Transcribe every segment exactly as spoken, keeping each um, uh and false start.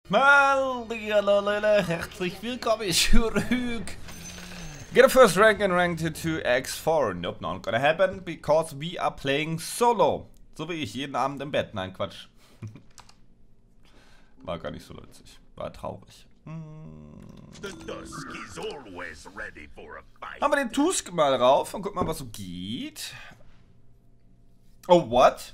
Hallihallo, herzlich willkommen zurück. Get a first rank in rank to X four. Nope, not gonna happen, because we are playing solo. So wie ich jeden Abend im Bett. Nein, Quatsch. War gar nicht so lustig. War traurig. Hm. Haben wir den Tusk mal rauf und guck mal, was so geht. Oh, what?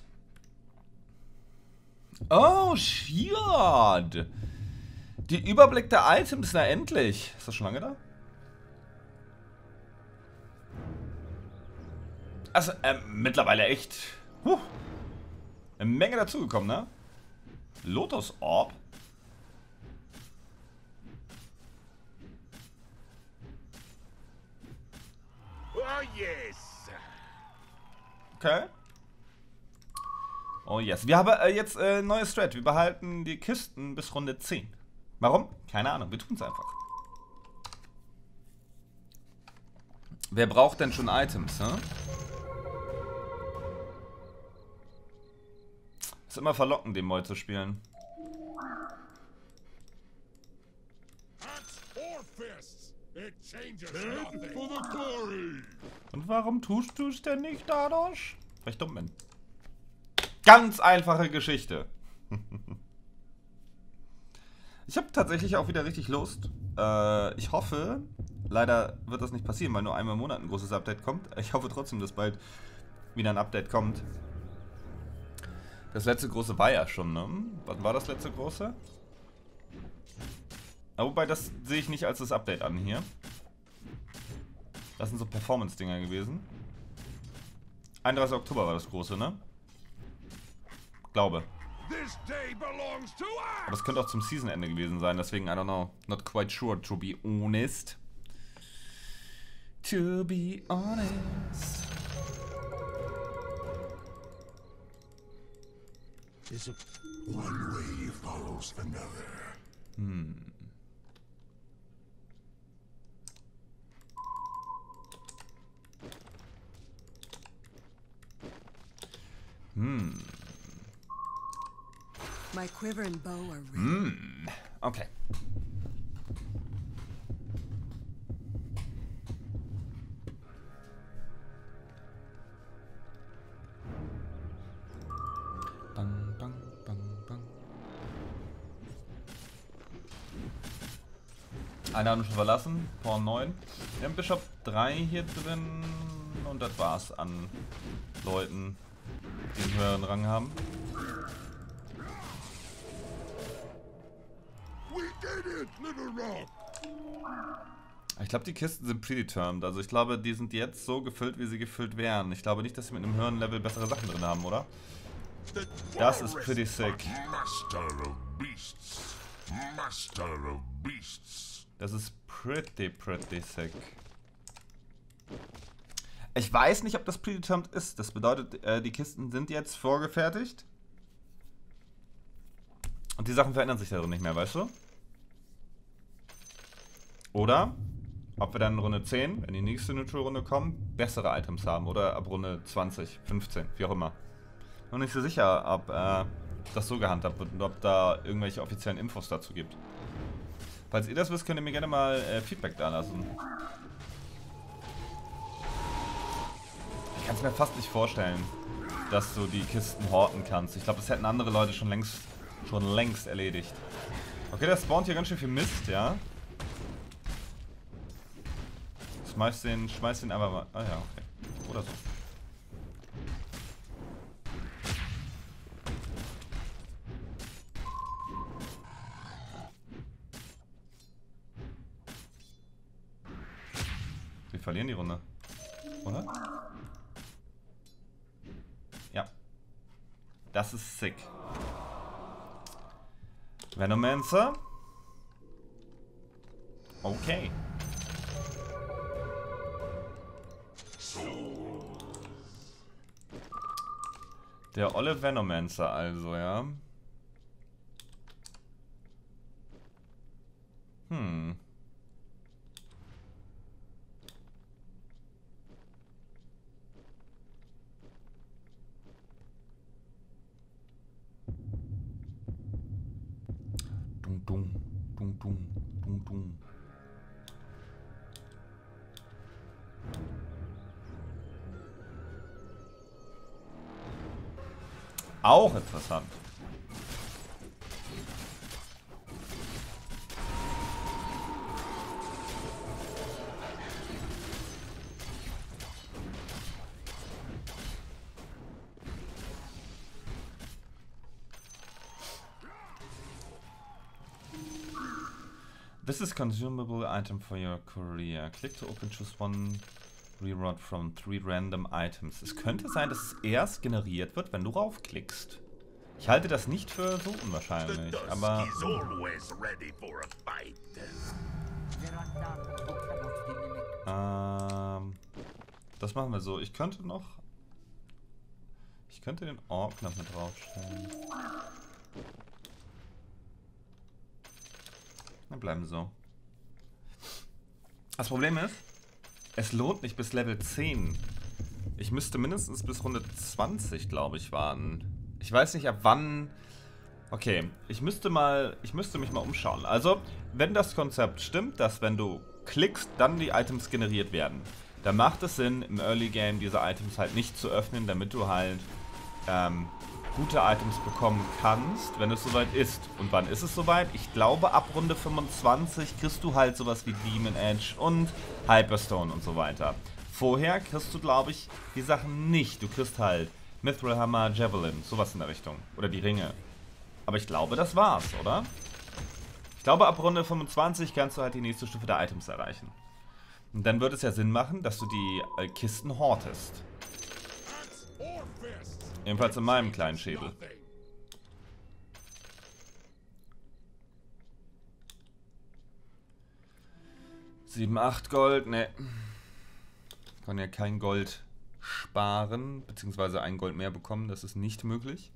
Oh, Shield. Die Überblick der Items, na endlich. Ist das schon lange da? Also, ähm, mittlerweile echt. Huh, eine Menge dazugekommen, ne? Lotus Orb. Oh yes. Okay. Oh yes. Wir haben äh, jetzt äh, neue Strat. Wir behalten die Kisten bis Runde zehn. Warum? Keine Ahnung. Wir tun es einfach. Wer braucht denn schon Items, ne? Ist immer verlockend, den Moll zu spielen. Und warum tust du es denn nicht dadurch? Weil ich dumm bin. Ganz einfache Geschichte. Ich habe tatsächlich auch wieder richtig Lust. Äh, ich hoffe, leider wird das nicht passieren, weil nur einmal im Monat ein großes Update kommt. Ich hoffe trotzdem, dass bald wieder ein Update kommt. Das letzte große war ja schon, ne? Wann war das letzte große? Aber wobei, das sehe ich nicht als das Update an hier. Das sind so Performance-Dinger gewesen. einunddreißigster Oktober war das große, ne? Glaube. Aber das könnte auch zum Season-Ende gewesen sein, deswegen, I don't know. Not quite sure, to be honest. To be honest. One way follows another. Hm. Hm. My quiver and bow are ready. Hm. Okay. Bang, bang, bang, bang. Eine haben wir schon verlassen. Porn neun. Wir haben Bishop drei hier drin. Und das war's an Leuten, die einen höheren Rang haben. Ich glaube, die Kisten sind predetermined. Also ich glaube, die sind jetzt so gefüllt, wie sie gefüllt wären. Ich glaube nicht, dass sie mit einem höheren Level bessere Sachen drin haben, oder? Das ist pretty sick. Das ist pretty, pretty sick. Ich weiß nicht, ob das predetermined ist. Das bedeutet, äh, die Kisten sind jetzt vorgefertigt. Und die Sachen verändern sich darin nicht mehr, weißt du? Oder ob wir dann in Runde zehn, wenn die nächste Neutral-Runde kommt, bessere Items haben. Oder ab Runde zwanzig, fünfzehn, wie auch immer. Noch nicht so sicher, ob äh, das so gehandhabt wird und ob da irgendwelche offiziellen Infos dazu gibt. Falls ihr das wisst, könnt ihr mir gerne mal äh, Feedback da lassen. Ich kann es mir fast nicht vorstellen, dass du die Kisten horten kannst. Ich glaube, das hätten andere Leute schon längst, schon längst erledigt. Okay, der spawnt hier ganz schön viel Mist, ja. Schmeiß den, schmeiß den einfach mal. Ah ja, okay. Oder so. Wir verlieren die Runde. Oder? Ja. Das ist sick. Venomancer. Okay. Der olle Venomancer also, ja. Hm. Dung, dung, dung, dung, dung, dung. Auch interessant. This is consumable item for your career. Click to open, choose one reroute from three random items. Es könnte sein, dass es erst generiert wird, wenn du raufklickst. Ich halte das nicht für so unwahrscheinlich, aber... Ähm, das machen wir so. Ich könnte noch... Ich könnte den Ork noch mit draufstellen. Dann bleiben wir so. Das Problem ist, es lohnt nicht bis Level zehn. Ich müsste mindestens bis Runde zwanzig, glaube ich, warten. Ich weiß nicht, ab wann... Okay, ich müsste mal... Ich müsste mich mal umschauen. Also, wenn das Konzept stimmt, dass wenn du klickst, dann die Items generiert werden, dann macht es Sinn, im Early Game diese Items halt nicht zu öffnen, damit du halt ähm, gute Items bekommen kannst, wenn es soweit ist. Und wann ist es soweit? Ich glaube, ab Runde fünfundzwanzig kriegst du halt sowas wie Demon Edge und Hyperstone und so weiter. Vorher kriegst du, glaube ich, die Sachen nicht. Du kriegst halt Mithril Hammer, Javelin, sowas in der Richtung. Oder die Ringe. Aber ich glaube, das war's, oder? Ich glaube, ab Runde fünfundzwanzig kannst du halt die nächste Stufe der Items erreichen. Und dann wird es ja Sinn machen, dass du die äh, Kisten hortest. Ebenfalls in meinem kleinen Schädel. sieben, acht Gold, ne. Ich kann ja kein Gold sparen, beziehungsweise ein Gold mehr bekommen, das ist nicht möglich.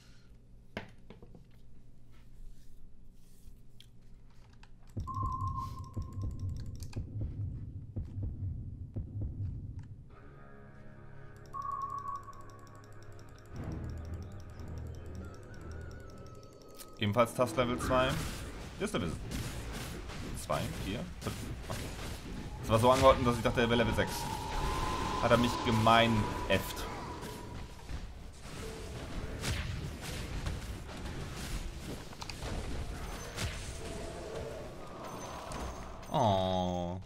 Ebenfalls Task Level zwei. Hier ist Level zwei, vier, fünf. Okay. Das war so angeordnet, dass ich dachte, er wäre Level sechs. Hat er mich gemein äfft. Oh.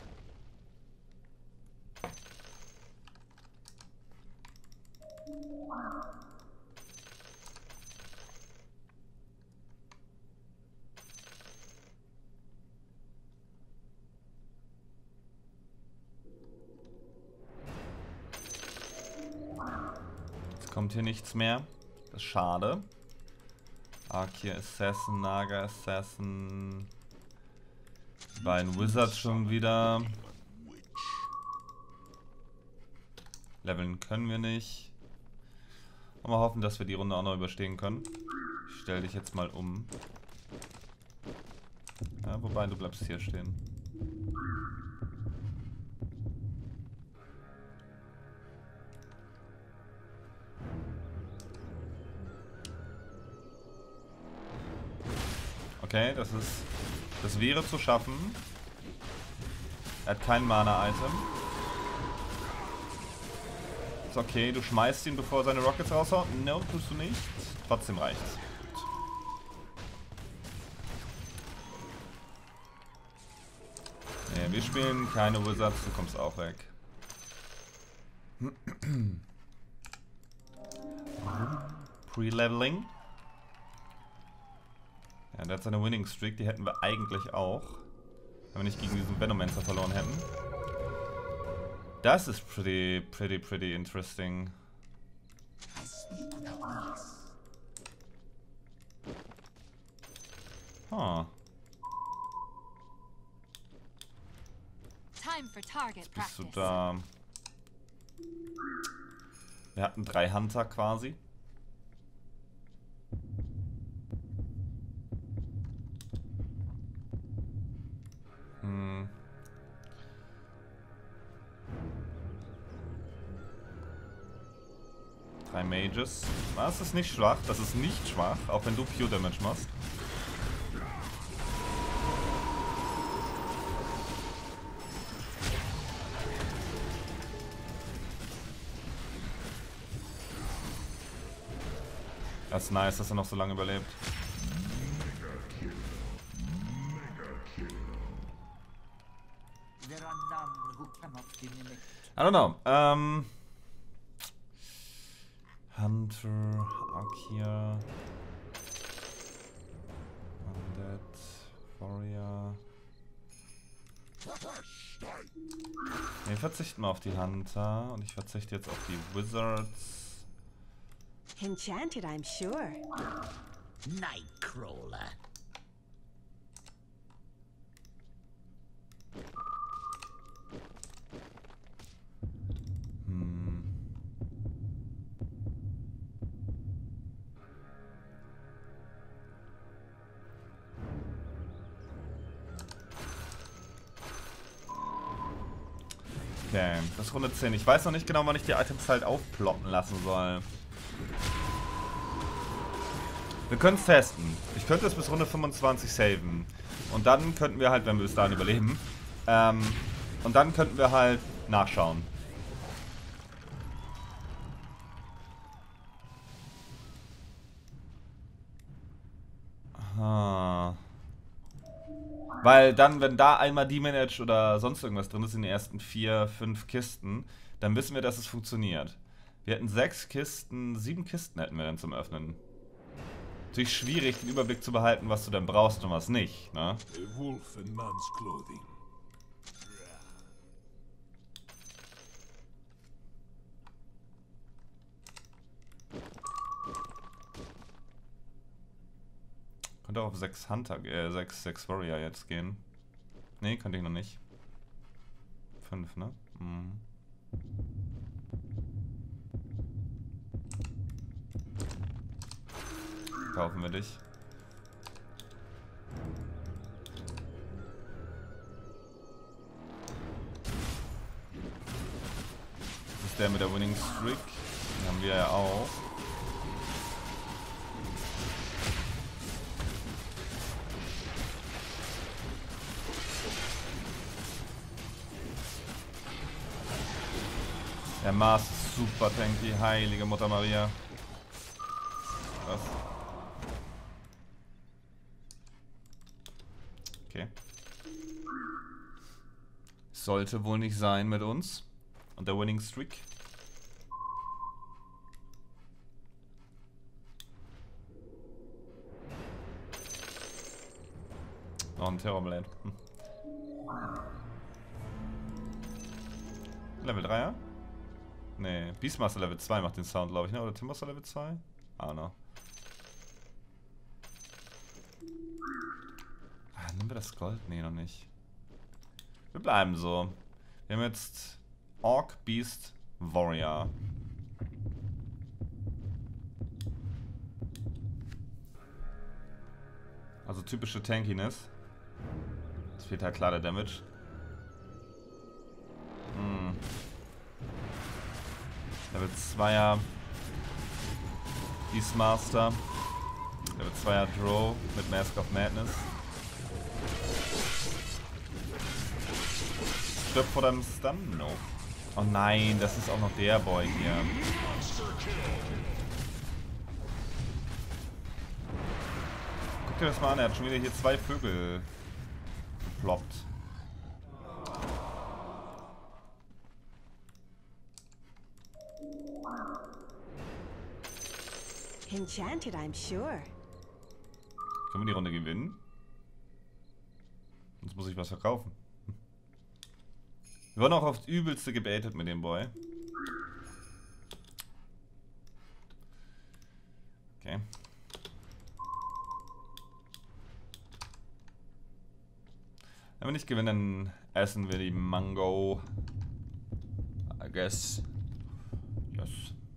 Kommt hier nichts mehr. Das ist schade. Arkia Assassin, Naga Assassin. Die beiden Wizards schon wieder. Leveln können wir nicht. Und wir hoffen, dass wir die Runde auch noch überstehen können. Ich stelle dich jetzt mal um. Ja, wobei, du bleibst hier stehen. Okay, das ist... Das wäre zu schaffen. Er hat kein Mana-Item. Ist okay, du schmeißt ihn, bevor er seine Rockets raushaut. No, tust du nicht. Trotzdem reicht's. Nee, wir spielen keine Wizards, du kommst auch weg. Pre-Leveling. Ja, der hat seine Winning Streak, die hätten wir eigentlich auch, wenn wir nicht gegen diesen Venomancer verloren hätten. Das ist pretty, pretty, pretty interesting. Huh. Jetzt bist du da. Wir hatten drei Hunter quasi. Hm. Drei Mages. Das ist nicht schwach, das ist nicht schwach, auch wenn du Pure Damage machst. Das ist nice, dass er noch so lange überlebt. I don't know. Ähm... Hunter, Arkia... Undead, Warrior... Wir verzichten mal auf die Hunter und ich verzichte jetzt auf die Wizards. Enchanted, I'm sure. Nightcrawler. Hm. Okay, das ist Runde zehn. Ich weiß noch nicht genau, wann ich die Items halt aufploppen lassen soll. Wir können es testen. Ich könnte es bis Runde fünfundzwanzig saven. Und dann könnten wir halt, wenn wir bis dahin überleben, ähm, und dann könnten wir halt nachschauen. Aha. Weil dann, wenn da einmal Demon Edge oder sonst irgendwas drin ist in den ersten vier, fünf Kisten, dann wissen wir, dass es funktioniert. Wir hätten sechs Kisten, sieben Kisten hätten wir dann zum Öffnen. Natürlich schwierig, den Überblick zu behalten, was du denn brauchst und was nicht, ne? A wolf in man's clothing. Könnte auch auf sechs Hunter, äh, sechs, sechs Warrior jetzt gehen. Ne, könnte ich noch nicht. fünf, ne? Mhm. Kaufen wir dich. Das ist der mit der Winning Streak. Den haben wir ja auch. Der Mars ist super tanky, heilige Mutter Maria. Was? Okay. Sollte wohl nicht sein mit uns. Und der Winning Streak. Noch ein Terrorblade. Hm. Level dreier? Nee, Beastmaster Level zwei macht den Sound, glaube ich, ne? Oder Timmaster Level zwei? I don't know. Ah, nehmen wir das Gold? Nee, noch nicht. Wir bleiben so. Wir haben jetzt Orc, Beast, Warrior. Also typische Tankiness. Es fehlt halt klar der Damage. Hm. Level zweier Beastmaster. Level zweier Drow mit Mask of Madness. Stirb vor deinem Stun? No. Oh nein, das ist auch noch der Boy hier. Guck dir das mal an, er hat schon wieder hier zwei Vögel geploppt. Enchanted, I'm sure. Können wir die Runde gewinnen? Sonst muss ich was verkaufen. Wir wurden auch aufs Übelste gebaitet mit dem Boy. Okay. Wenn wir nicht gewinnen, dann essen wir die Mango. I guess. Yes.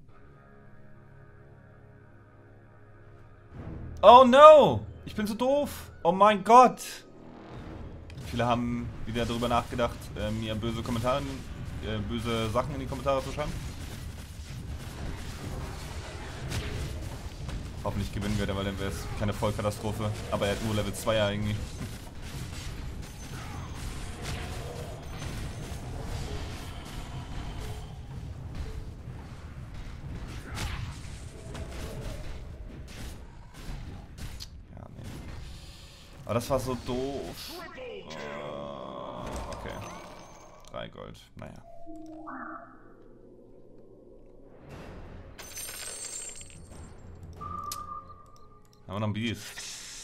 Oh no! Ich bin so doof! Oh mein Gott! Viele haben wieder darüber nachgedacht, äh, mir böse Kommentare, äh, böse Sachen in die Kommentare zu schreiben. Hoffentlich gewinnen wir, weil dann wäre es keine Vollkatastrophe. Aber er hat nur Level zweier irgendwie. Aber das war so doof. Uh, okay. Drei Gold. Naja. Haben wir noch ein Beast?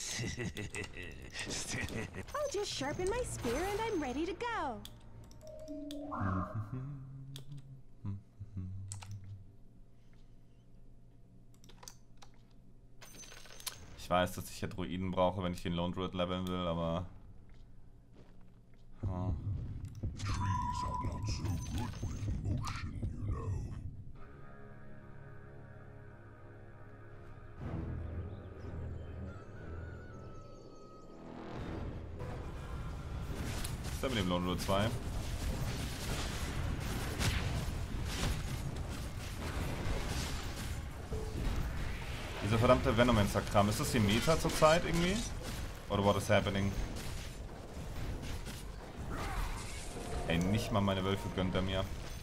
I'll just sharpen my spear and I'm ready to go. Ich weiß, dass ich ja Druiden brauche, wenn ich den Lone Druid leveln will, aber... Oh. Trees are not so good with motion, you know. Was ist da mit dem Lone Druid zwei? Dieser verdammte Venomancer-Kram. Ist das die Meta zurzeit irgendwie? Oder what is happening? Ey, nicht mal meine Wölfe gönnt er mir.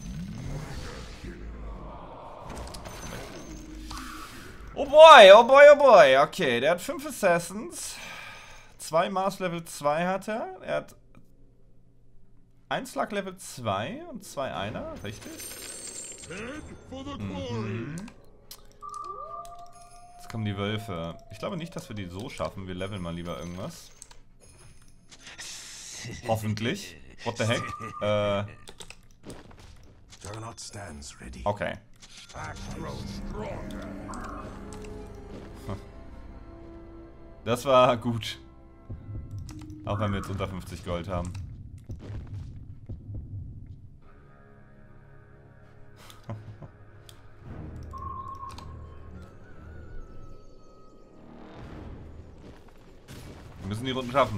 Oh boy, oh boy, oh boy. Okay, der hat fünf Assassins. Zwei Mars Level zwei hat er. Er hat ein Slug Level zwei und zwei Einer, richtig? Mhm. Jetzt kommen die Wölfe. Ich glaube nicht, dass wir die so schaffen. Wir leveln mal lieber irgendwas. Hoffentlich. What the heck? Äh. Okay. Das war gut. Auch wenn wir jetzt unter fünfzig Gold haben. Wir müssen die Runden schaffen.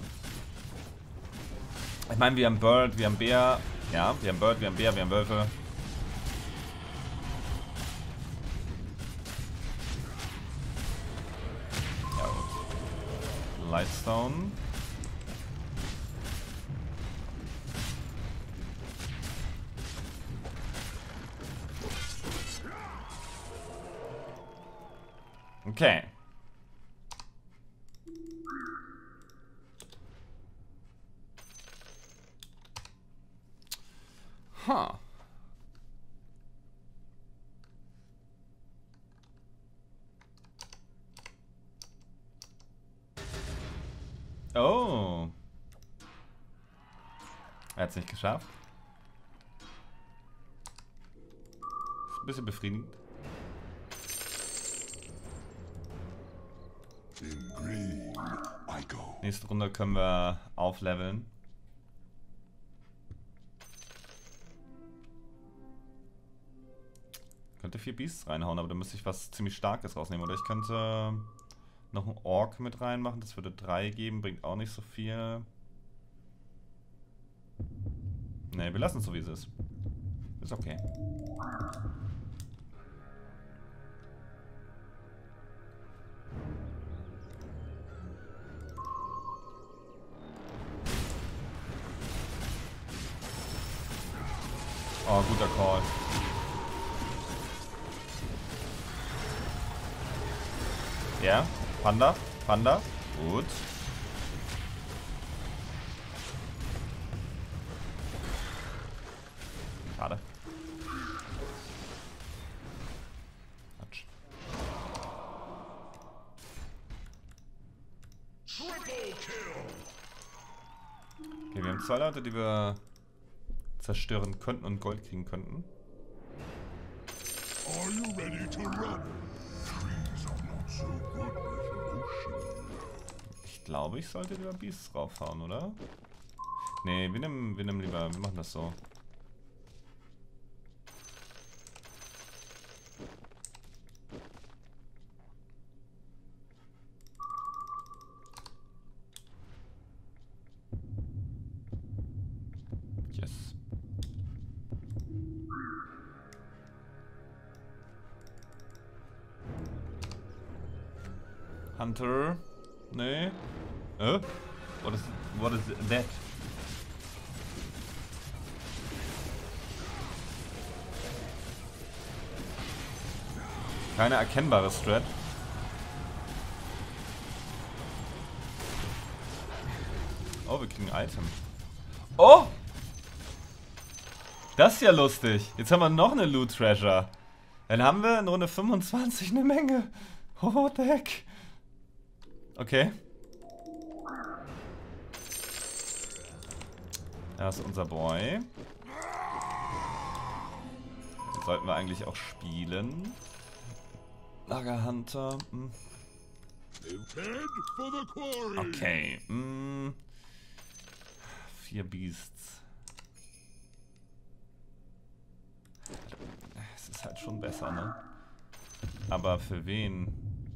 Ich meine, wir haben Bird, wir haben Bär. Ja, wir haben Bird, wir haben Bär, wir haben Wölfe. Ja, gut. Lightstone. Okay. Huh. Oh. Er hat es nicht geschafft. Ist ein bisschen befriedigend. In green, I go. Nächste Runde können wir aufleveln. Könnte vier Beasts reinhauen, aber da müsste ich was ziemlich Starkes rausnehmen. Oder ich könnte noch einen Ork mit reinmachen. Das würde drei geben, bringt auch nicht so viel. Ne, wir lassen es so, wie es ist. Ist okay. Oh, guter Call. Ja, Panda, Panda, gut. Schade. Quatsch. Okay, wir haben zwei Leute, die wir zerstören könnten und Gold kriegen könnten. Are you ready to run? Trees are not so good with motion. Ich glaube, ich sollte lieber Beasts draufhauen, oder? Nee, wir nehmen, wir nehmen lieber, wir machen das so. Yes. Hunter. Nee. Äh? What is, what is that? Keine erkennbare Strat. Oh, wir kriegen ein Item. Oh! Das ist ja lustig. Jetzt haben wir noch eine Loot Treasure. Dann haben wir in Runde fünfundzwanzig eine Menge. Oh, what the heck? Okay. Das ist unser Boy. Den sollten wir eigentlich auch spielen. Lager Hunter. Hm. Okay. Hm. Vier Beasts. Es ist halt schon besser, ne? Aber für wen?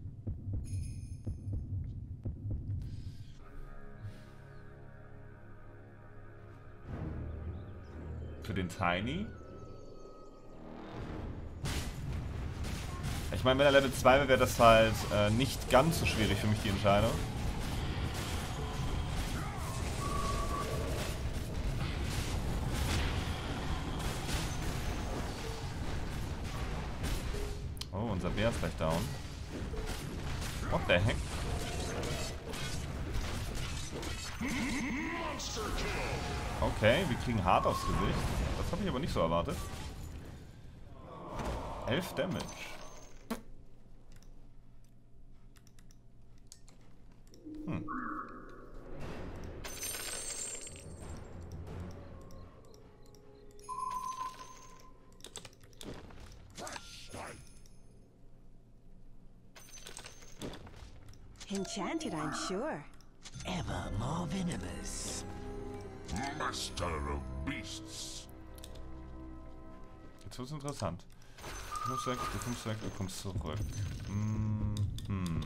Für den Tiny? Ich meine, wenn er Level zwei wäre, wäre das halt äh, nicht ganz so schwierig für mich, die Entscheidung. Oh, unser Bär ist gleich down. What the heck? Okay, wir kriegen hart aufs Gesicht. Das habe ich aber nicht so erwartet. elf Damage. Hm. Enchanted, I'm sure. Ever more venomous. Master of beasts. Jetzt wird's interessant. Du kommst weg, du kommst weg, du kommst zurück. Hm. Hm.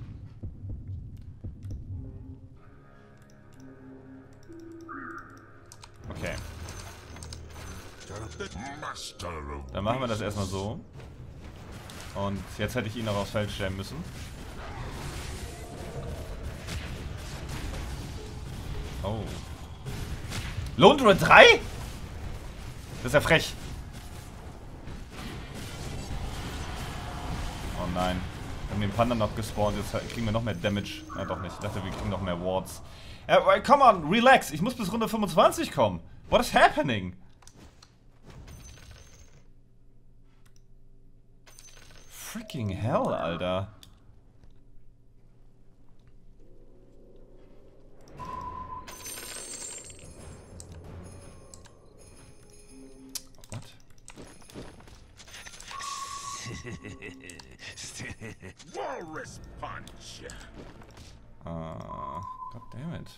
Okay. Dann machen wir das erstmal so. Und jetzt hätte ich ihn noch aufs Feld stellen müssen. Oh. Lohnt nur drei? Das ist ja frech. Oh nein. Wir haben den Panda noch gespawnt. Jetzt kriegen wir noch mehr Damage. Na doch nicht. Ich dachte, wir kriegen noch mehr Wards. Uh, come on, relax. Ich muss bis Runde fünfundzwanzig kommen. What is happening? Freaking hell, Alter. Walrus punch. Uh, God damn it.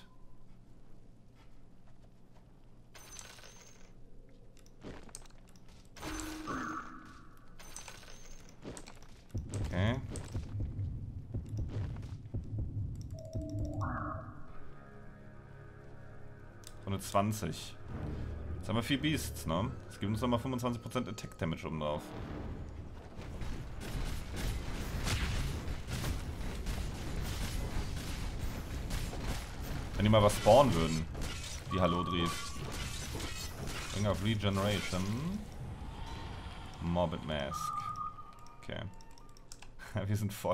Okay. Runde zwanzig. Jetzt haben wir vier Beasts, ne? Das gibt uns nochmal fünfundzwanzig Prozent Attack Damage oben drauf. Wenn die mal was spawnen würden, die Halodris. Ring of Regeneration. Morbid Mask. Okay. Wir sind voll.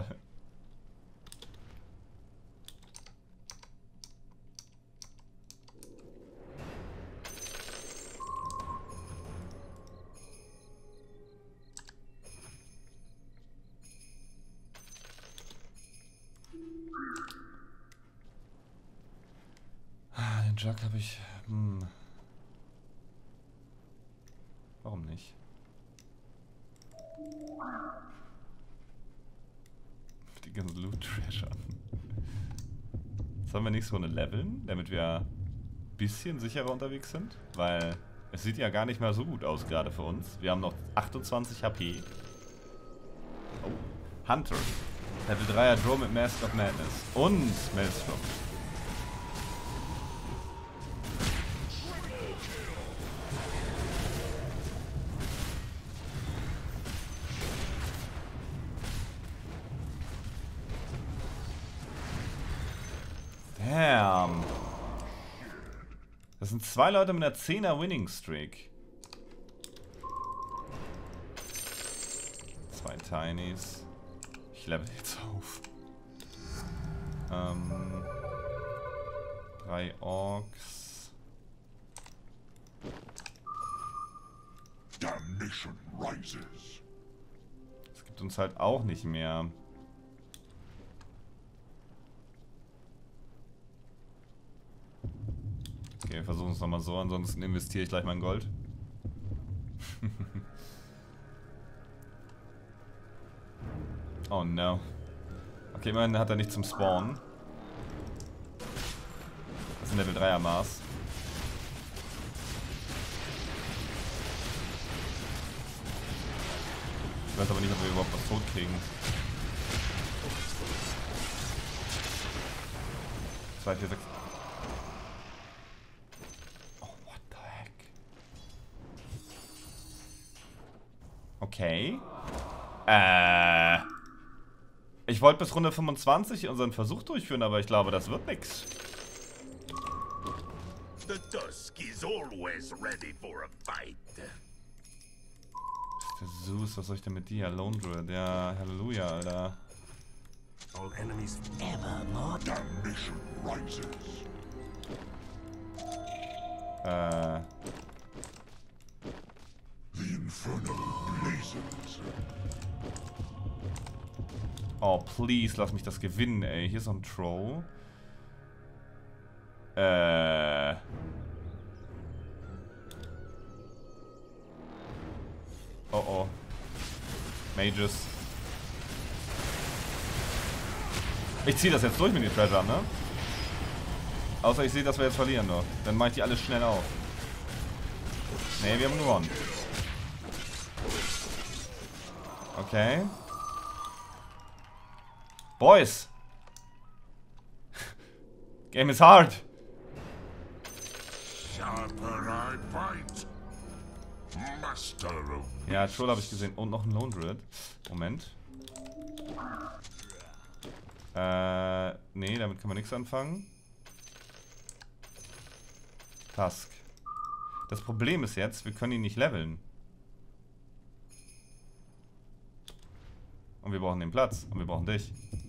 Den Jug habe ich... Hm. Warum nicht? Die ganzen Loot Treasure. Sollen wir nächste Runde leveln, damit wir ein bisschen sicherer unterwegs sind? Weil es sieht ja gar nicht mal so gut aus gerade für uns. Wir haben noch achtundzwanzig H P. Oh. Hunter. Level dreier Drow mit Mask of Madness. Und Maelstrom. Damn. Das sind zwei Leute mit einer zehner Winning Streak. Zwei Tinys. Ich level jetzt auf. Ähm. Drei Orks. Damnation rises. Das gibt uns halt auch nicht mehr. Okay, wir versuchen es nochmal so, ansonsten investiere ich gleich mein Gold. Oh no. Okay, immerhin hat er nicht zum Spawn. Das ist ein Level dreier Maß. Ich weiß aber nicht, ob wir überhaupt was tot kriegen. zwei, vier, sechs. Oh, what the heck? Okay. Äh. Ich wollte bis Runde fünfundzwanzig unseren Versuch durchführen, aber ich glaube, das wird nix. The Dusk is always ready for a fight. Der Zeus, was soll ich denn mit dir? Lone Druid, ja, Halleluja, Alter. All enemies ever more. Damnation rises. Äh. The Inferno blazes. Oh, please, lass mich das gewinnen, ey. Hier ist noch ein Troll. Äh. Oh oh. Mages. Ich ziehe das jetzt durch mit den Treasure, ne? Außer ich sehe, dass wir jetzt verlieren noch. Dann mache ich die alles schnell auf. Ne, wir haben gewonnen. Okay. Boys! Game is hard! Sharper I fight. Master of... Ja, Troll habe ich gesehen. Und noch ein Lone Druid. Moment. Äh, nee, damit kann man nichts anfangen. Tusk. Das Problem ist jetzt, wir können ihn nicht leveln. Und wir brauchen den Platz. Und wir brauchen dich.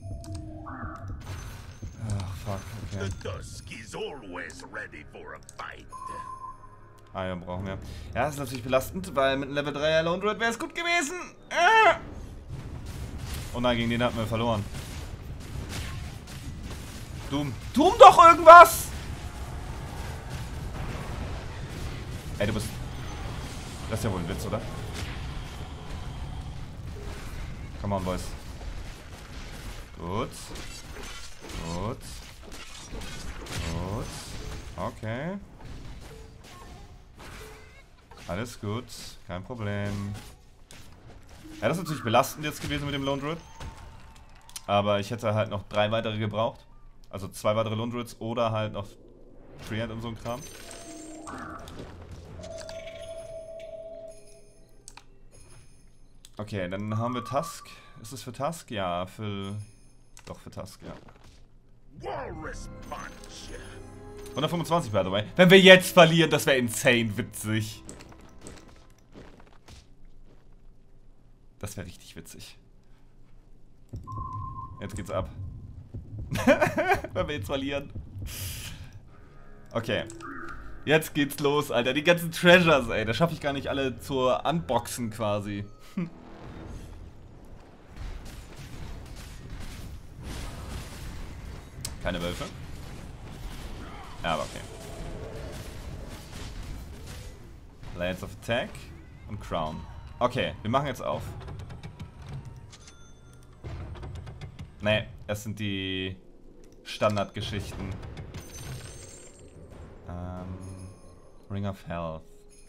Ach, fuck, okay. The Dusk is always ready for a fight. Ah ja, brauchen wir. Ja, das ist natürlich belastend, weil mit einem Level dreier Lone Druid wäre es gut gewesen. Ah! Oh nein, gegen den hatten wir verloren. Doom. Doom doch irgendwas! Ey, du bist... Das ist ja wohl ein Witz, oder? Come on, Boys. Gut. Gut. Gut. Okay. Alles gut. Kein Problem. Ja, das ist natürlich belastend jetzt gewesen mit dem Lone Druid. Aber ich hätte halt noch drei weitere gebraucht. Also zwei weitere Lone Druids oder halt noch Treant und so ein Kram. Okay, dann haben wir Tusk. Ist es für Tusk? Ja, für... Doch, für Tusk, ja. Walrus Punch. hundertfünfundzwanzig, by the way. Wenn wir jetzt verlieren, das wäre insane witzig. Das wäre richtig witzig. Jetzt geht's ab. Wenn wir jetzt verlieren. Okay. Jetzt geht's los, Alter. Die ganzen Treasures, ey. Da schaffe ich gar nicht alle zur Unboxen quasi. Keine Wölfe. Ja, aber okay. Blades of Attack und Crown. Okay, wir machen jetzt auf. Nee, das sind die Standardgeschichten. Ähm, Ring of Health.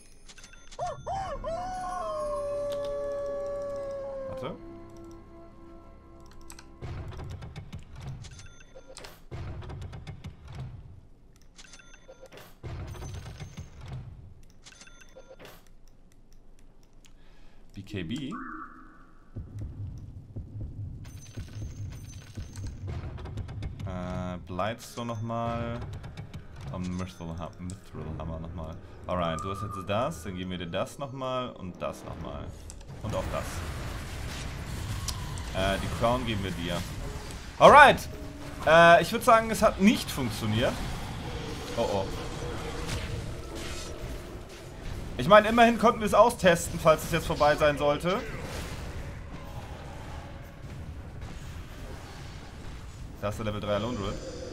Warte. B K B. Äh, Blightstone nochmal. Und Mithril Hammer nochmal. Alright, du hast jetzt das, dann geben wir dir das nochmal und das nochmal. Und auch das. Äh, die Crown geben wir dir. Alright! Äh, ich würde sagen, es hat nicht funktioniert. Oh oh. Ich meine, immerhin konnten wir es austesten, falls es jetzt vorbei sein sollte. Da ist der Level drei Lone Druid.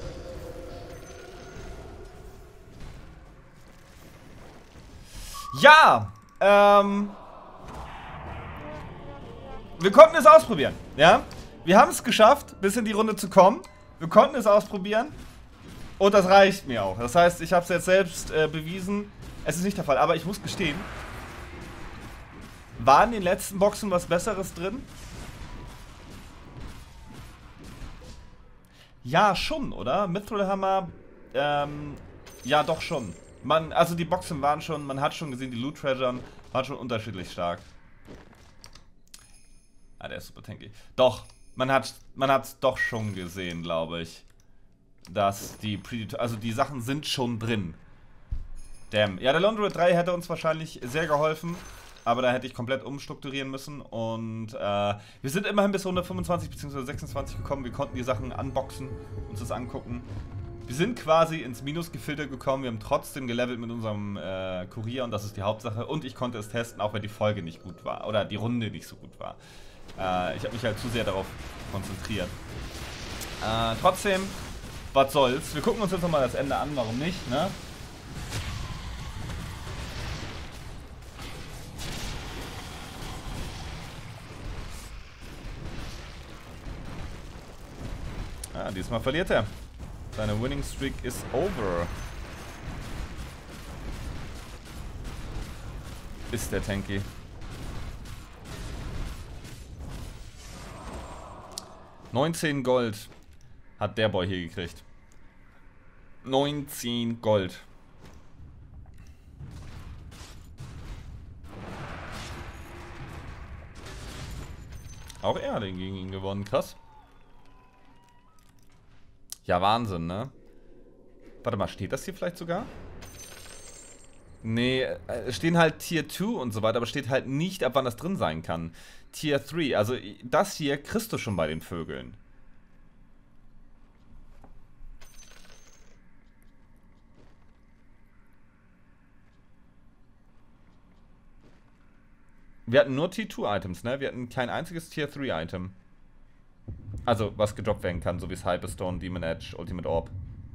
Ja! Ähm... Wir konnten es ausprobieren, ja? Wir haben es geschafft, bis in die Runde zu kommen. Wir konnten es ausprobieren. Und das reicht mir auch. Das heißt, ich habe es jetzt selbst äh, bewiesen. Es ist nicht der Fall, aber ich muss gestehen, war in den letzten Boxen was Besseres drin? Ja, schon, oder? Mithril-Hammer, ähm, ja doch schon. Man, also die Boxen waren schon, man hat schon gesehen, die Loot-Treasuren waren schon unterschiedlich stark. Ah, der ist super tanky. Doch, man hat man hat's doch schon gesehen, glaube ich. Dass die Predator, also die Sachen sind schon drin. Damn. Ja, der Lone Druid drei hätte uns wahrscheinlich sehr geholfen, aber da hätte ich komplett umstrukturieren müssen. Und äh, wir sind immerhin bis Runde fünfundzwanzig bzw. sechsundzwanzig gekommen. Wir konnten die Sachen unboxen, uns das angucken. Wir sind quasi ins Minusgefilter gekommen. Wir haben trotzdem gelevelt mit unserem äh, Kurier und das ist die Hauptsache. Und ich konnte es testen, auch wenn die Folge nicht gut war oder die Runde nicht so gut war. Äh, ich habe mich halt zu sehr darauf konzentriert. Äh, trotzdem, was soll's. Wir gucken uns jetzt nochmal das Ende an, warum nicht, ne? Ah, diesmal verliert er. Seine Winning Streak ist over. Ist der tanky. neunzehn Gold hat der Boy hier gekriegt. neunzehn Gold. Auch er hat gegen ihn gewonnen, krass. Ja, Wahnsinn, ne? Warte mal, steht das hier vielleicht sogar? Nee, es stehen halt Tier zwei und so weiter, aber steht halt nicht, ab wann das drin sein kann. Tier drei, also das hier kriegst du schon bei den Vögeln. Wir hatten nur Tier zwei Items, ne? Wir hatten kein einziges Tier drei Item. Also, was gedroppt werden kann, so wie es Hyperstone, Demon Edge, Ultimate Orb.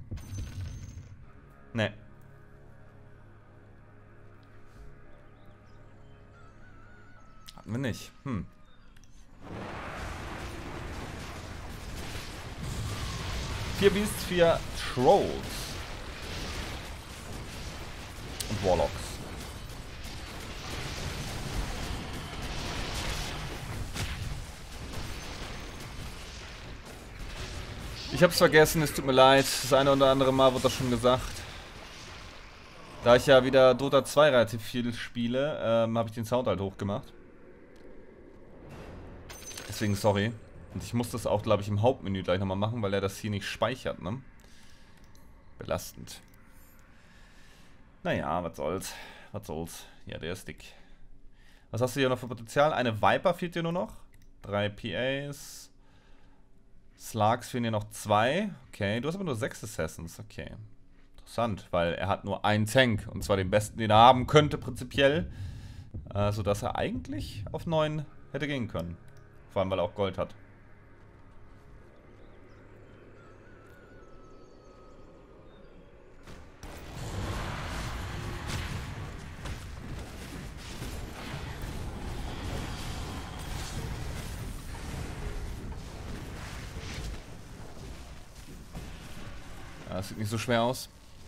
Ne. Hatten wir nicht. Hm. Vier Beasts, vier Trolls. Und Warlocks. Ich hab's vergessen, es tut mir leid. Das eine oder andere Mal wurde das schon gesagt. Da ich ja wieder Dota zwei relativ viel spiele, ähm, habe ich den Sound halt hochgemacht. Deswegen sorry. Und ich muss das auch, glaube ich, im Hauptmenü gleich nochmal machen, weil er das hier nicht speichert, ne? Belastend. Naja, was soll's. Was soll's. Ja, der ist dick. Was hast du hier noch für Potenzial? Eine Viper fehlt dir nur noch. Drei P As. Slugs fehlen dir noch zwei. Okay, du hast aber nur sechs Assassins. Okay. Interessant, weil er hat nur einen Tank. Und zwar den besten, den er haben könnte, prinzipiell. Äh, sodass er eigentlich auf neun hätte gehen können. Vor allem, weil er auch Gold hat. Das sieht nicht so schwer aus.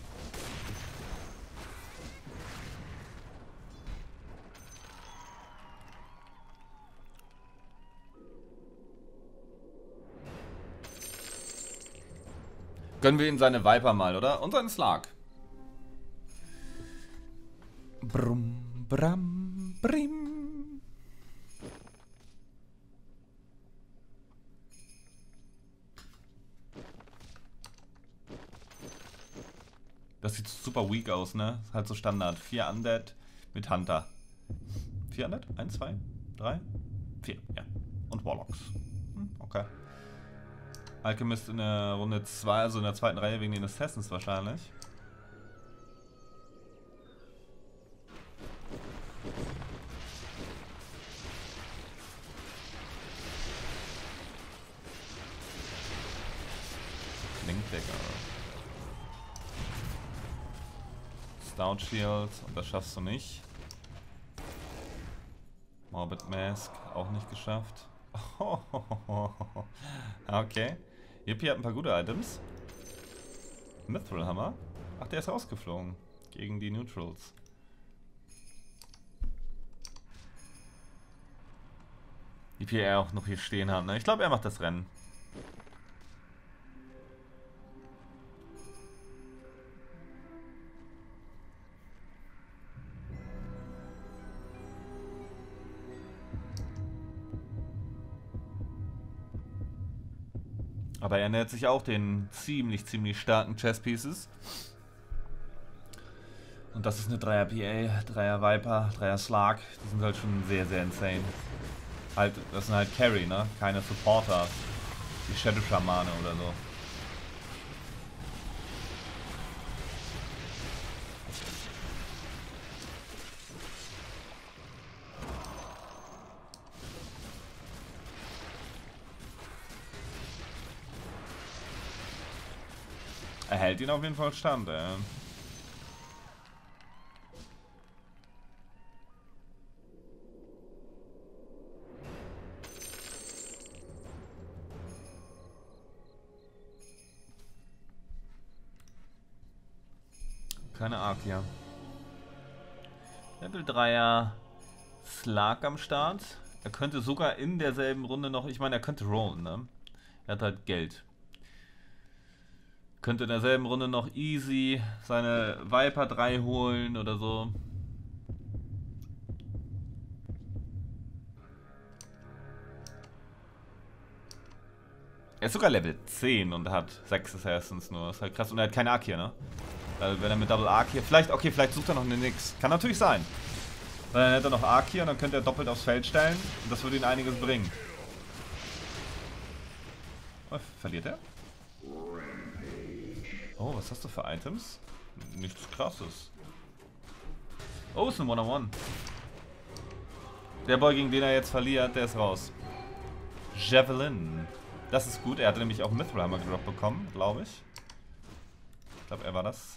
Gönnen wir ihm seine Viper mal, oder? Und seinen Slug. Brum, bram, brim. Das sieht super weak aus, ne? Ist halt so Standard. Vier Undead mit Hunter. Vier Undead? Eins, zwei, drei, vier, ja. Und Warlocks. Hm, okay. Alchemist in der Runde zwei, also in der zweiten Reihe wegen den Assassins wahrscheinlich. Digga. Stout Shield, und das schaffst du nicht. Morbid Mask, auch nicht geschafft. Okay. Yippie hat ein paar gute Items. Mithril Hammer. Ach, der ist rausgeflogen. Gegen die Neutrals. Yippie er auch noch hier stehen hat, ne? Ich glaube, er macht das Rennen. Aber er nähert sich auch den ziemlich, ziemlich starken Chess Pieces. Und das ist eine Dreier P A, Dreier Viper, Dreier Slark. Die sind halt schon sehr, sehr insane. Halt, das sind halt Carry, ne? Keine Supporter. Die Shadow Schamane oder so. Er hält ihn auf jeden Fall stand, ey. Keine Arkia. Level dreier Slark am Start. Er könnte sogar in derselben Runde noch, ich meine, er könnte rollen, ne? Er hat halt Geld. Könnte in derselben Runde noch easy seine Viper drei holen oder so. Er ist sogar Level zehn und hat sechs Assassins nur. Das ist halt krass. Und er hat keine Arkia, ne? Weil wenn er mit Double Arkia... Vielleicht, okay, vielleicht sucht er noch eine Nix. Kann natürlich sein. Weil dann hätte er noch Arkia und dann könnte er doppelt aufs Feld stellen. Und das würde ihn einiges bringen. Oh, verliert er? Oh, was hast du für Items? Nichts Krasses. Oh, ist ein One-on-One. Der Boy, gegen den er jetzt verliert, der ist raus. Javelin. Das ist gut. Er hatte nämlich auch einen Mithril Hammer gedroppt bekommen, glaube ich. Ich glaube, er war das.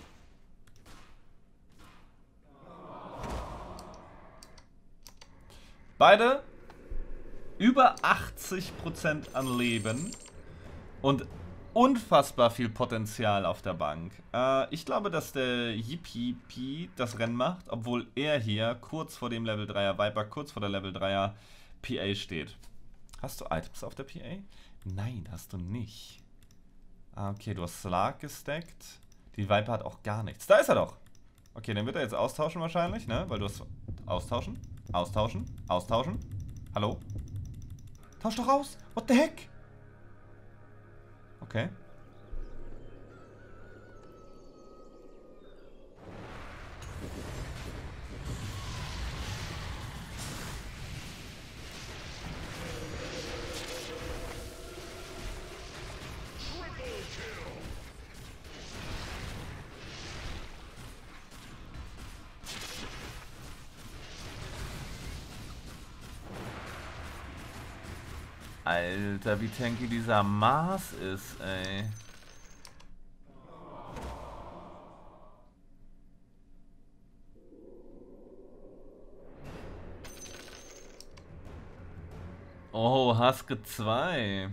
Beide über achtzig Prozent an Leben und unfassbar viel Potenzial auf der Bank. Äh, ich glaube, dass der Yippie das Rennen macht, obwohl er hier kurz vor dem Level dreier Viper, kurz vor der Level dreier P A steht. Hast du Items auf der P A? Nein, hast du nicht. Ah, okay, du hast Slark gestackt. Die Viper hat auch gar nichts. Da ist er doch. Okay, dann wird er jetzt austauschen wahrscheinlich, ne? Weil du hast... Austauschen? Austauschen? Austauschen? Hallo? Tausch doch aus! What the heck? Okay. Alter, wie tanky dieser Mars ist, ey. Oh, Haske zwei.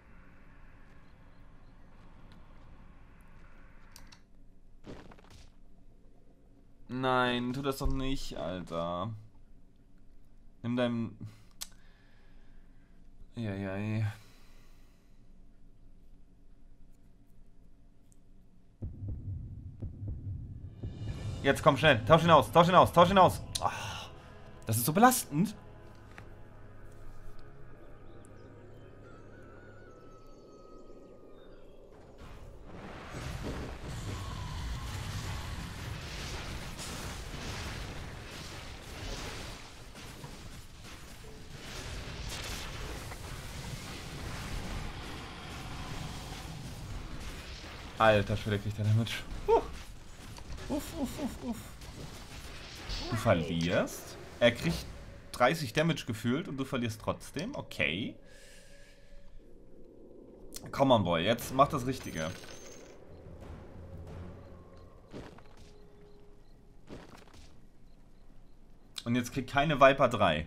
Nein, tu das doch nicht, Alter. Nimm dein... Ja, ja, ja. Jetzt komm schnell. Tausch ihn aus, tausch ihn aus, tausch ihn aus. Oh, das ist so belastend. Alter Schwede, kriegt der Damage. Uh. Uff, uff, uff, uff. Du verlierst. Er kriegt dreißig Damage gefühlt und du verlierst trotzdem. Okay. Come on, Boy. Jetzt mach das Richtige. Und jetzt kriegt keine Viper drei.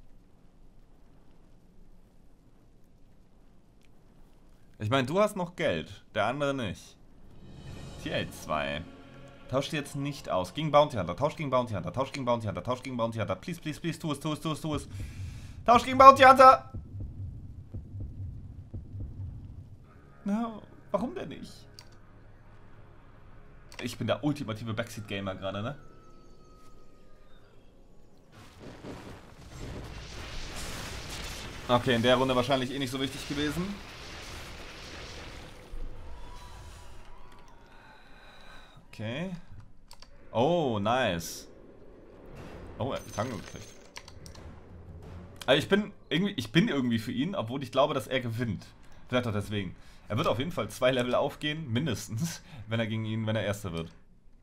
Ich meine, du hast noch Geld, der andere nicht. T L zwei. Tauscht jetzt nicht aus. Gegen Bounty Hunter, tausch gegen Bounty Hunter, tausch gegen Bounty Hunter, tausch gegen Bounty Hunter. Please, please, please, tu es, tu es, tu es, tu es. Tausch gegen Bounty Hunter! No, warum denn nicht? Ich bin der ultimative Backseat-Gamer gerade, ne? Okay, in der Runde wahrscheinlich eh nicht so wichtig gewesen. Okay. Oh, nice. Oh, er hat Tango gekriegt. Also ich bin irgendwie, ich bin irgendwie für ihn, obwohl ich glaube, dass er gewinnt. Vielleicht auch deswegen. Er wird auf jeden Fall zwei Level aufgehen, mindestens, wenn er gegen ihn, wenn er Erster wird.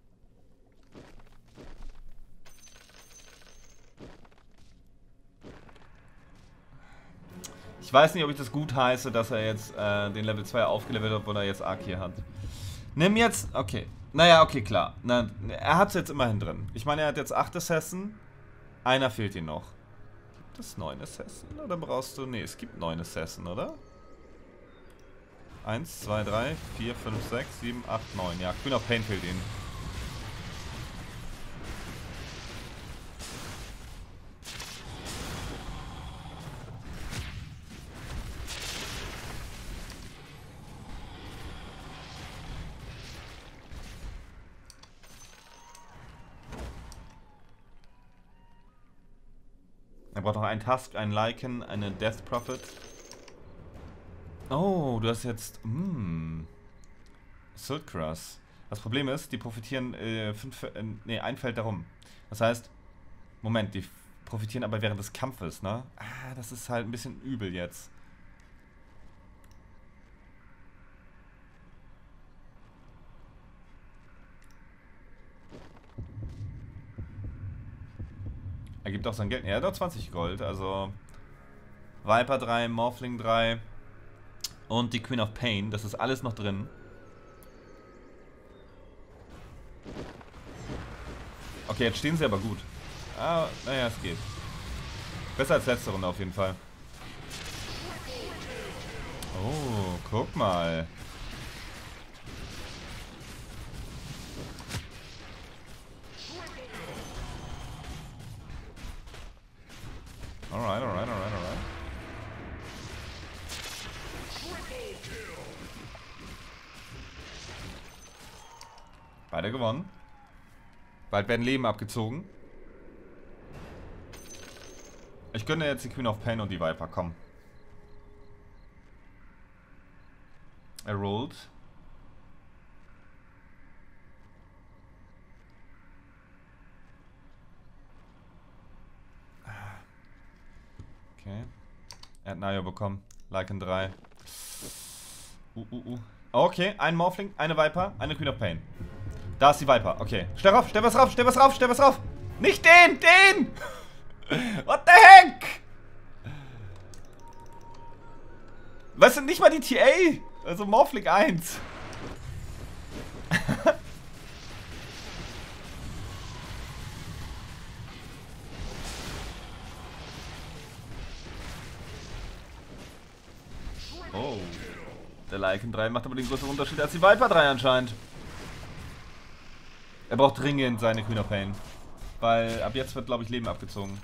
Ich weiß nicht, ob ich das gut heiße, dass er jetzt äh, den Level zwei aufgelevelt hat, obwohl er jetzt Arc hier hat. Nimm jetzt, okay. Naja, okay, klar. Na, er hat es jetzt immerhin drin. Ich meine, er hat jetzt acht Assassin. Einer fehlt ihm noch. Gibt es neun Assassin? Oder brauchst du... Ne, es gibt neun Assassin, oder? eins, zwei, drei, vier, fünf, sechs, sieben, acht, neun. Ja, Queen of Pain fehlt ihm. Er braucht noch einen Tusk, einen Lycan, eine Death Prophet. Oh, du hast jetzt... Mh, Silk Cross. Das Problem ist, die profitieren äh, fünf, äh, nee, ein Feld darum. Das heißt, Moment, die profitieren aber während des Kampfes, ne? Ah, das ist halt ein bisschen übel jetzt. Er gibt auch sein Geld. Er hat auch zwanzig Gold, also Viper drei, Morphling drei und die Queen of Pain. Das ist alles noch drin. Okay, jetzt stehen sie aber gut. Ah, naja, es geht. Besser als letzte Runde auf jeden Fall. Oh, guck mal. Alright, alright, alright, alright. Beide gewonnen. Bald werden Leben abgezogen. Ich gönne jetzt die Queen of Pain und die Viper, komm. Er rollt. Okay. Er hat Nayo bekommen. Lycan drei. Uh, uh, uh. Okay, ein Morphling, eine Viper, eine Queen of Pain. Da ist die Viper. Okay. Stell rauf, stell was rauf, stell was rauf, stell was rauf. Nicht den, den! What the heck? Was sind nicht mal die T A? Also Morphling eins. Oh. Der Lycan drei macht aber den größeren Unterschied als die Viper drei anscheinend. Er braucht dringend seine Queen of Pain. Weil ab jetzt wird, glaube ich, Leben abgezogen.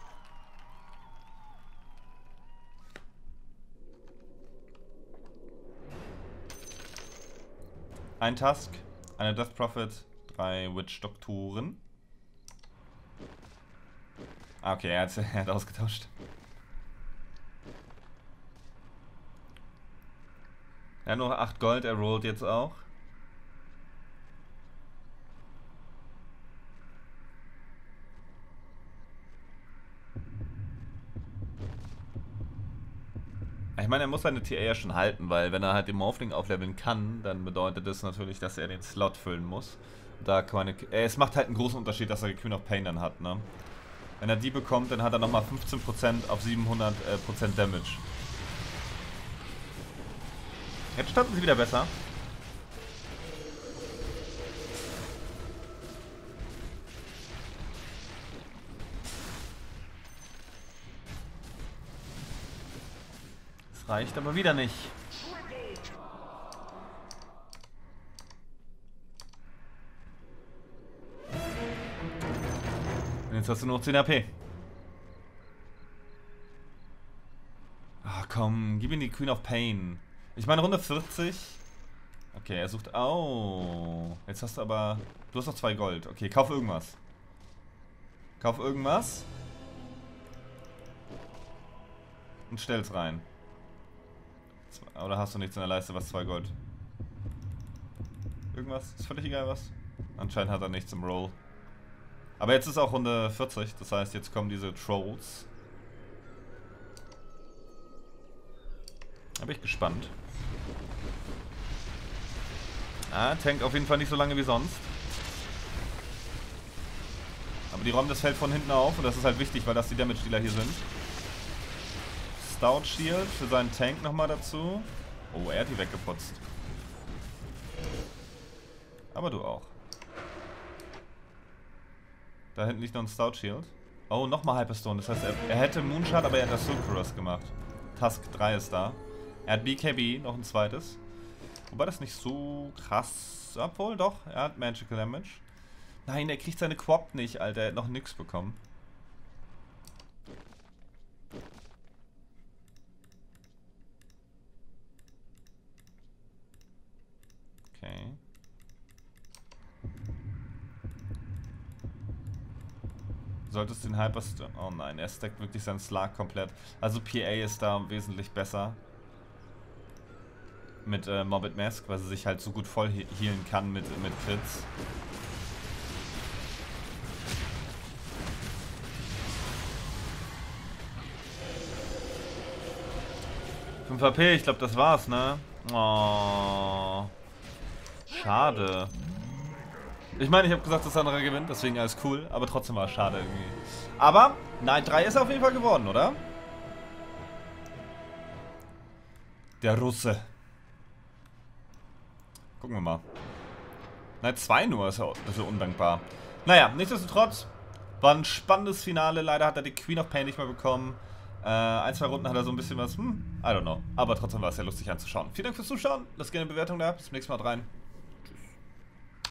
Ein Tusk, eine Death Prophet, drei Witch Doktoren. Ah, okay, er hat, er hat ausgetauscht. Er hat nur acht Gold, er rollt jetzt auch. Ich meine, er muss seine T A ja schon halten, weil wenn er halt den Morphling aufleveln kann, dann bedeutet das natürlich, dass er den Slot füllen muss. Da kann man, äh, es macht halt einen großen Unterschied, dass er die Queen of Pain dann hat, ne? Wenn er die bekommt, dann hat er nochmal fünfzehn Prozent auf siebenhundert Prozent Damage. Jetzt standen sie wieder besser. Reicht aber wieder nicht. Und jetzt hast du nur zehn H P. Ach komm, gib ihm die Queen of Pain. Ich meine Runde vierzig. Okay, er sucht... Oh. Jetzt hast du aber... Du hast noch zwei Gold. Okay, kauf irgendwas. Kauf irgendwas. Und stell's rein. Oder hast du nichts in der Leiste, was zwei Gold? Irgendwas? Ist völlig egal was. Anscheinend hat er nichts im Roll. Aber jetzt ist auch Runde vierzig. Das heißt, jetzt kommen diese Trolls. Da bin ich gespannt. Ah, tankt auf jeden Fall nicht so lange wie sonst. Aber die räumen das Feld von hinten auf und das ist halt wichtig, weil das die Damage-Dealer hier sind. Stout Shield für seinen Tank nochmal dazu. Oh, er hat die weggeputzt. Aber du auch. Da hinten liegt noch ein Stout Shield. Oh, nochmal Hyperstone. Das heißt, er, er hätte Moonshot, aber er hat das Sulcurus gemacht. Tusk drei ist da. Er hat B K B, noch ein zweites. Wobei das nicht so krass... Obwohl, doch. Er hat Magical Damage. Nein, er kriegt seine Quap nicht, Alter. Er hat noch nix bekommen. Okay. Solltest den Hyperstone... Oh nein, er stackt wirklich seinen Slug komplett. Also P A ist da wesentlich besser. Mit äh, Morbid Mask, weil sie sich halt so gut voll he healen kann mit, mit Crits. fünf H P, ich glaube das war's, ne? Oh. Schade. Ich meine, ich habe gesagt, dass der andere gewinnt, deswegen alles cool, aber trotzdem war es schade irgendwie. Aber Night drei ist auf jeden Fall geworden, oder? Der Russe. Gucken wir mal. Night zwei nur ist ja, ist ja undankbar. Naja, nichtsdestotrotz war ein spannendes Finale. Leider hat er die Queen of Pain nicht mehr bekommen. Äh, ein, zwei Runden hat er so ein bisschen was, hm, I don't know. Aber trotzdem war es ja lustig anzuschauen. Vielen Dank fürs Zuschauen. Lasst gerne eine Bewertung da. Bis zum nächsten Mal rein.